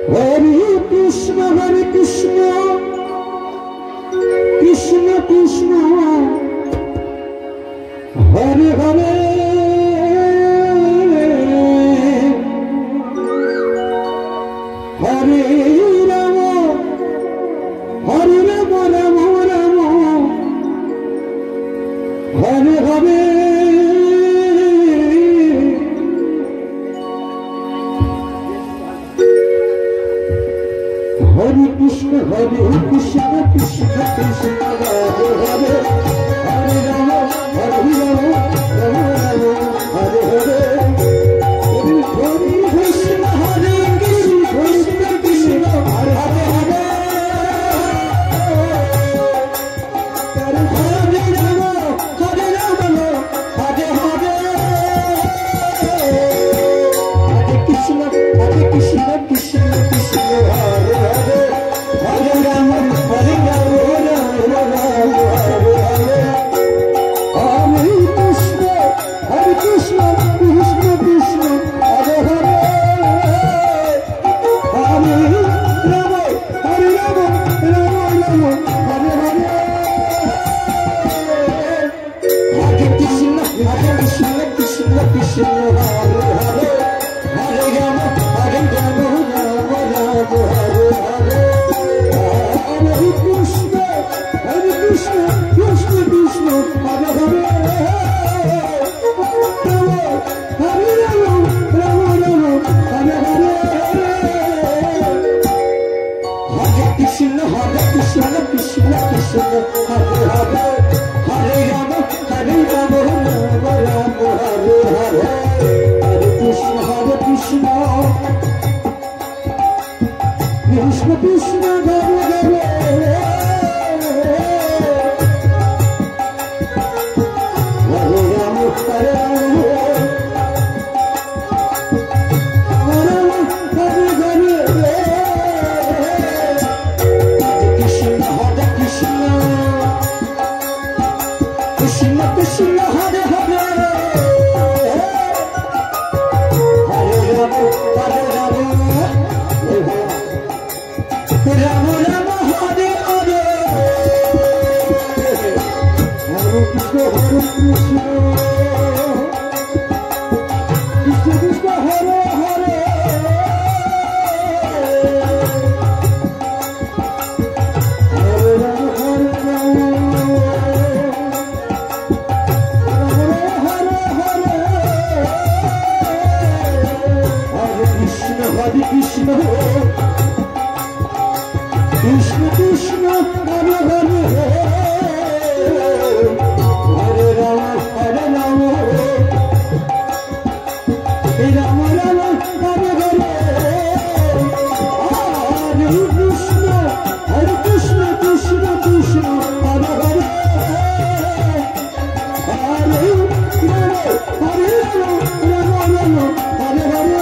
Hare Krishna, Krishna Krishna, Hare Hare, Hare Rama, Hare Rama, Rama Rama, Hare Hare. Hare Krishna, Krishna Krishna, Hare Hare, Hare Rama, Hare Rama, Rama Rama, Hare Hare. Hare Krishna, Krishna Krishna, Hare Hare, Hare Rama, Hare Rama, Hare Hare. Hare Krishna, Krishna Krishna, Hare Hare. Hare Rama, Hare Rama, Rama Rama, Hare Hare. Hare Krishna, Krishna Krishna, Hare Hare. Hare Rama, Hare Rama, Rama Rama, Hare Hare. Hare Krishna, Krishna Krishna, Hare Hare. Hare Rama, Hare Rama, Rama Rama, Hare Hare. Hare Krishna, Krishna Krishna, Hare Hare. Hare Rama, Rama Rama, Hare Hare. Hare Krishna, Krishna Krishna, Hare Hare. Hare Rama, Hare Rama, Rama Rama, Hare Hare. Hare Krishna, Krishna Krishna, Hare Hare. Hare Rama, Hare Rama, Rama Rama, Hare Hare. Hare Krishna, Krishna Krishna, Hare Hare. Hare Rama, Hare Rama, Rama Rama, Hare Hare. Hare Krishna, Krishna Krishna, Hare Hare. Hare Rama, Hare Rama, Rama Rama, Hare Hare. Hare Krishna, Krishna Krishna, Hare Hare. Hare Rama, Hare Rama, Rama Rama, Hare Hare. Hare Krishna, Krishna Krishna, Hare Hare. Hare Rama, Rama Rama, Hare Hare.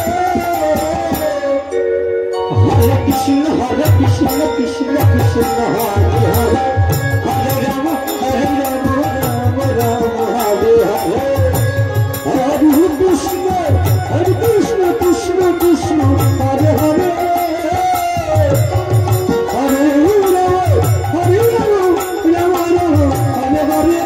Hare Krishna, Krishna Krishna, Hare Hare. Hare Rama, Hare Rama, Rama Rama, Hare Hare. Hare Krishna, Krishna Krishna, Hare Hare. Hare Rama, Rama Rama, Hare Hare.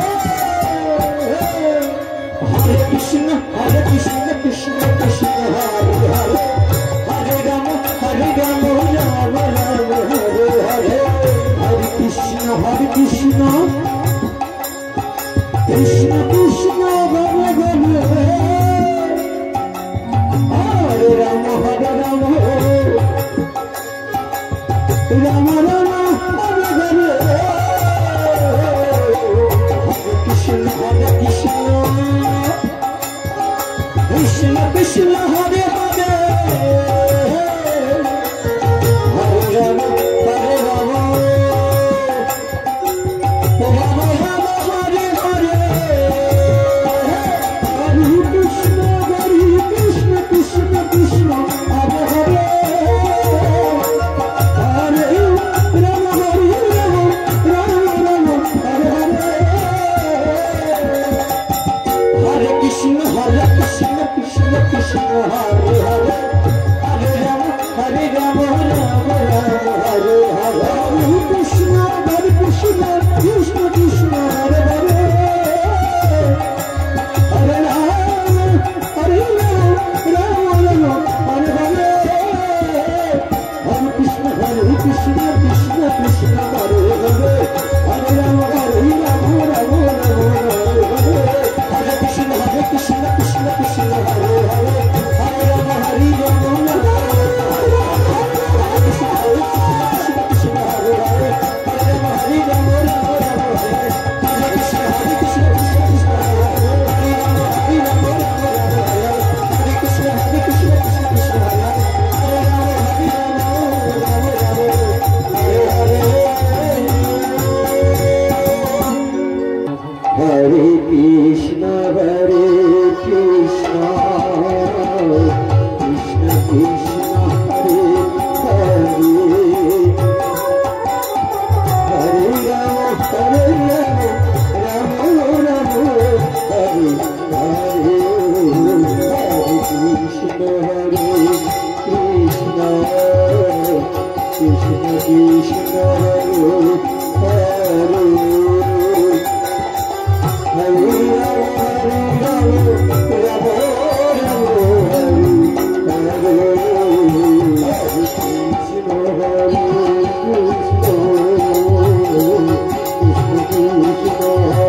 Hare Krishna, Krishna Hare Hare. Hare Rama, Hare Rama, Rama Rama, Hare Hare. Hare Krishna, Krishna Krishna, Hare Hare. Hare Rama, Hare Rama, Rama Rama, Hare Hare. Hare Krishna, Krishna Krishna, Hare Hare. Hare Rama, Hare Rama, Rama Rama, Hare Hare. Hare Krishna, Krishna Krishna, Hare Hare. Hare Rama, Hare Rama, Rama Rama, Hare Hare. Hare Krishna, Krishna Krishna, Hare Krishna